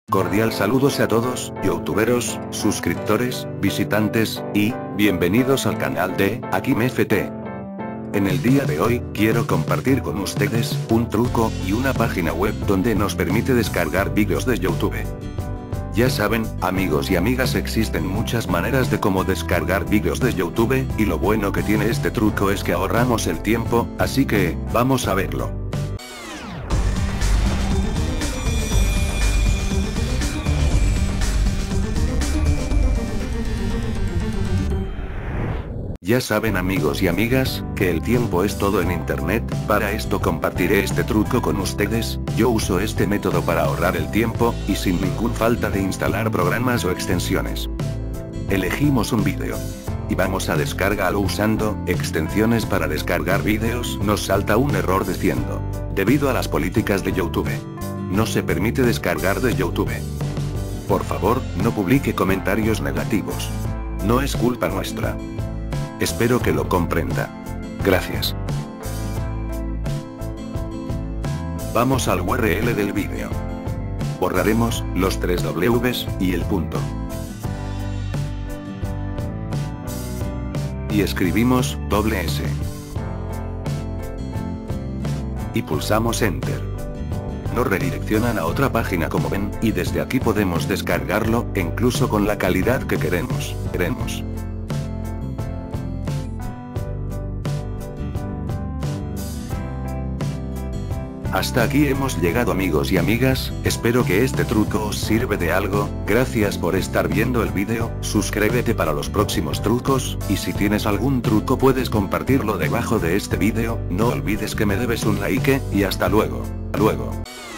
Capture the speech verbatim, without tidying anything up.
Cordial saludos a todos, youtuberos, suscriptores, visitantes, y, bienvenidos al canal de AkimFT. En el día de hoy, quiero compartir con ustedes, un truco, y una página web donde nos permite descargar vídeos de YouTube. Ya saben, amigos y amigas, existen muchas maneras de cómo descargar vídeos de YouTube, y lo bueno que tiene este truco es que ahorramos el tiempo, así que, vamos a verlo. Ya saben, amigos y amigas, que el tiempo es todo en internet. Para esto compartiré este truco con ustedes. Yo uso este método para ahorrar el tiempo, y sin ningún falta de instalar programas o extensiones. Elegimos un vídeo. Y vamos a descargarlo usando extensiones para descargar vídeos. Nos salta un error diciendo: debido a las políticas de YouTube, no se permite descargar de YouTube. Por favor, no publique comentarios negativos. No es culpa nuestra. Espero que lo comprenda. Gracias. Vamos al U R L del vídeo. Borraremos los tres W's y el punto. Y escribimos doble S. Y pulsamos Enter. Nos redireccionan a otra página, como ven, y desde aquí podemos descargarlo, incluso con la calidad que queremos. Queremos. Hasta aquí hemos llegado, amigos y amigas. Espero que este truco os sirve de algo. Gracias por estar viendo el vídeo. Suscríbete para los próximos trucos, y si tienes algún truco puedes compartirlo debajo de este vídeo. No olvides que me debes un like, y hasta luego. Hasta luego.